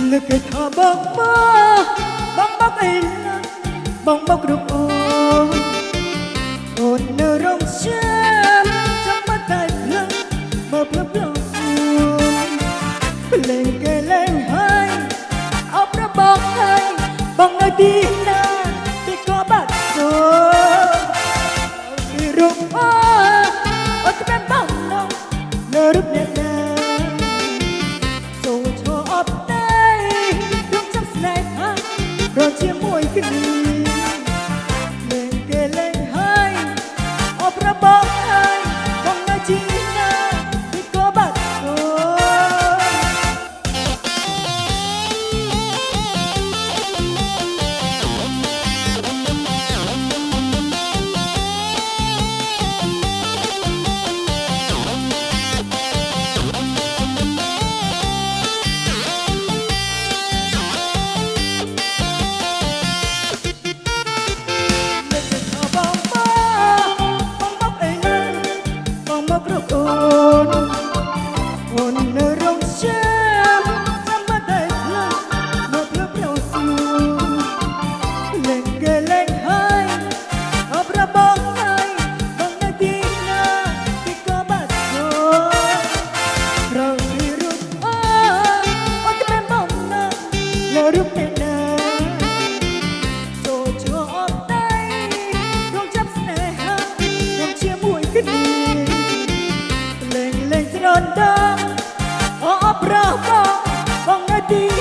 Người kể thọ bóng bóc ấy là bóng bóc rục ôn nơ rong chém trong mắt tay lưng mơ plấp lòng lên kề lên hai ốc nó bóng hai bóng nơi đi na thì có bạn rồi vì rụng ôi cái bên bóng nông nơ rút nè nè rồi cho ốp đây đúng chắc này ha rồi chia môi cái đi lên kề lên hai ốp nó bóng hai bóng nơi đi na thì có bạn rồi. Ôn nơ rong chém trong mắt tay lưng mơ plấp nhau xưa lên kề lên hai ốp ra bóng hai bóng nơi đi na thì có bạn rồi thì rút ôi cái bên bóng na lỡ rút nè nè rồi cho ốp tay không chấp nè ha không chia mũi cái đi lên lên trên đòn đâm ốp ra bóng nơi đi